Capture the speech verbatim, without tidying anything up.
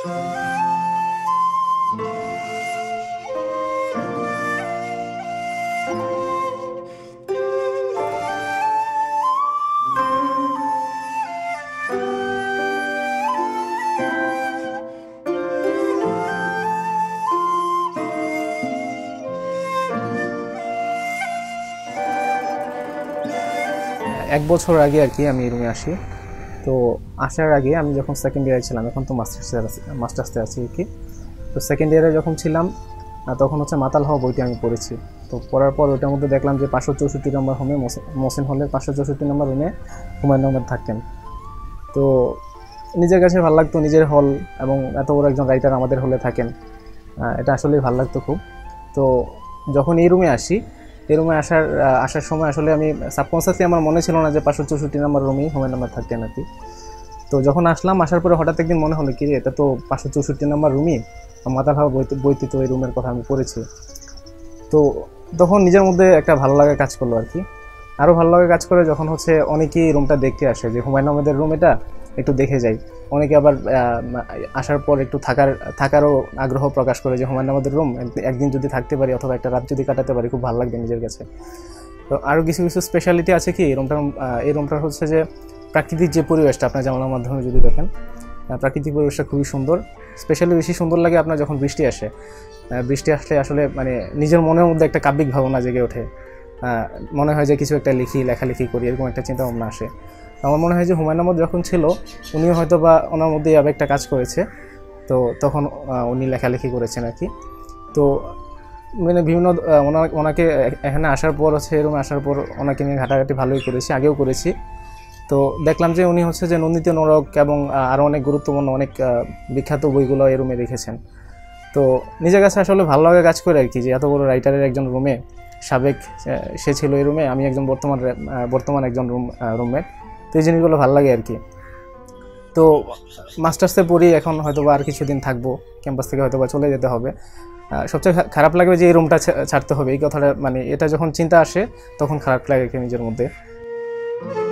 এক বছর আগে আর কি আমি এই রুমে আসি। তো আসার আগে আমি যখন সেকেন্ড ইয়ারে ছিলাম, এখন তো মাস্টার্সে আছি মাস্টার্সে আছি আর কি। তো সেকেন্ড ইয়ারে যখন ছিলাম তখন হচ্ছে মাতাল হওয়া বইটি আমি পড়েছি। তো পড়ার পর ওইটার মধ্যে দেখলাম যে পাঁচশো চৌষট্টি নম্বর হোমে মহসিন হলের পাঁচশো চৌষট্টি নম্বর রুমে হুমায়ুন আহমেদ থাকতেন। তো নিজের কাছে ভালো লাগতো, নিজের হল এবং এত বড় একজন রাইটার আমাদের হলে থাকেন, এটা আসলেই ভালো লাগতো খুব। তো যখন এই রুমে আসি, এই রুমে আসার আসার সময় আসলে আমি সাবকনসিয়াসলি আমার মনে ছিল না যে পাঁচশো চৌষট্টি নম্বর রুমেই হুমায়ুন আহমেদ থাকতেন আর কি। তো যখন আসলাম, আসার পরে হঠাৎ একদিন মনে হলো কি এটা তো পাঁচশো চৌষট্টি নম্বর রুমই, মাতাল হওয়া বইতে বইতে তো এই রুমের কথা আমি পড়েছি। তো তখন নিজের মধ্যে একটা ভালো লাগা কাজ করলো আর কি। আরও ভালো লাগা কাজ করে যখন হচ্ছে অনেকেই রুমটা দেখতে আসে, যে হুমায়ুন আহমেদের রুম এটা, একটু দেখে যাই। অনেকে আবার আসার পর একটু থাকার থাকারও আগ্রহ প্রকাশ করে যে হুমায়ুন আহমেদের রুম একদিন যদি থাকতে পারি অথবা একটা রাত যদি কাটাতে পারি খুব ভালো লাগবে নিজের কাছে। তো আরও কিছু কিছু স্পেশালিটি আছে কি এই রুমটার। এই রুমটার হচ্ছে যে প্রাকৃতিক যে পরিবেশটা, আপনার জানালার মাধ্যমে যদি দেখেন, প্রাকৃতিক পরিবেশটা খুবই সুন্দর। স্পেশালি বেশি সুন্দর লাগে আপনার যখন বৃষ্টি আসে। বৃষ্টি আসলে আসলে মানে নিজের মনের মধ্যে একটা কাব্যিক ভাবনা জেগে ওঠে, মনে হয় যে কিছু একটা লিখি, লেখালেখি করি, এরকম একটা চিন্তা ভাবনা আসে। আমার মনে হয় যে হুমায়ুন আহমেদ যখন ছিল, উনিও হয়তো বা ওনার মধ্যে এই আবেগটা কাজ করেছে, তো তখন উনি লেখালেখি করেছেন আর কি। তো মানে বিভিন্ন ওনাকে এখানে আসার পর হচ্ছে এরকম আসার পর ওনাকে নিয়ে ঘাটাঘাটি ভালোই করেছি, আগেও করেছি। তো দেখলাম যে উনি হচ্ছে যে নন্দিত নরক এবং আরও অনেক গুরুত্বপূর্ণ অনেক বিখ্যাত বইগুলো এই রুমে রেখেছেন। তো নিজের কাছে আসলে ভালো লাগে কাজ করে আর কি, যে এত বড় রাইটারের একজন রুমে, সাবেক সে ছিল এই রুমে, আমি একজন বর্তমান বর্তমান একজন রুম রুমমেট। তো এই জিনিসগুলো ভালো লাগে আর কি। তো মাস্টার্সে পড়ি, এখন হয়তো বা আর কিছুদিন থাকবো, ক্যাম্পাস থেকে হয়তো বা চলে যেতে হবে। সবচেয়ে খারাপ লাগবে যে এই রুমটা ছাড়তে হবে, এই কথাটা মানে এটা যখন চিন্তা আসে তখন খারাপ লাগে নিজের মধ্যে।